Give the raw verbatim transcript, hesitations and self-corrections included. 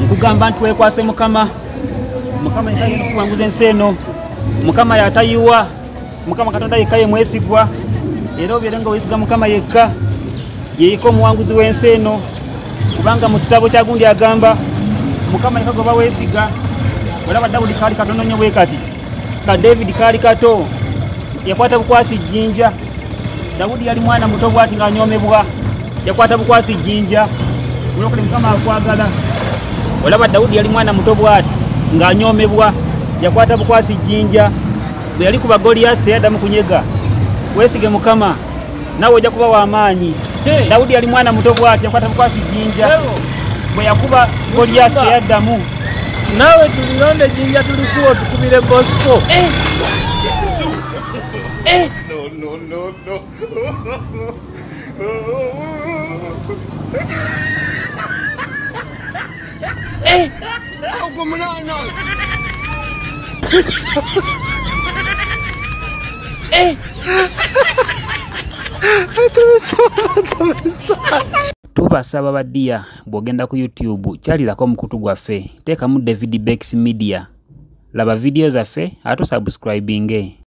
Nkugamba nti wekwase Mukama. Mukama yatayina kuwanguza ensi eno. Mukama yatayiwa. Mukama Katonda yekka ye mwesigwa. Era obeere nga weesiga Mukama yekka. Yeyika omuwanguzi w'ensi eno. Kubanga mu kitabo kya gundi agamba Mukama yekka goba weesiga. Olaba Dawudi kaali katono nnyo bwe kati. Ka David kaali kato. Yakwata bukwasi jjinja. Dawudi yali mwana muto bwati ng'anyoomebwa. Yakwata bukwasi jjinja. Olwokole Mukama akwagala. Olaba Dawudi yali mwana muto bwati ng'anyoomebwa. Yakwata bukwasi jjinja. Bwe yali kuba Goliath teyaddamu kunyega. Weesige Mukama nawe ojja kuba w'amaanyi. Hey. Dawudi yali mwana muto bwati yakwata bukwasi jjinja. Hey. Bwe yakuba Goliath teyaddamu. Nawe tulilonde jinja tulikuwa tukubire Bosco. Eh. Eh. No, no, no, no. Eh. Oh, no, no. Eh. Tubasaba badiya bw'ogenda ku YouTube kyalirako omukutu gwaffe teekamu David Becks Media laba video zaffe ate subscribinge.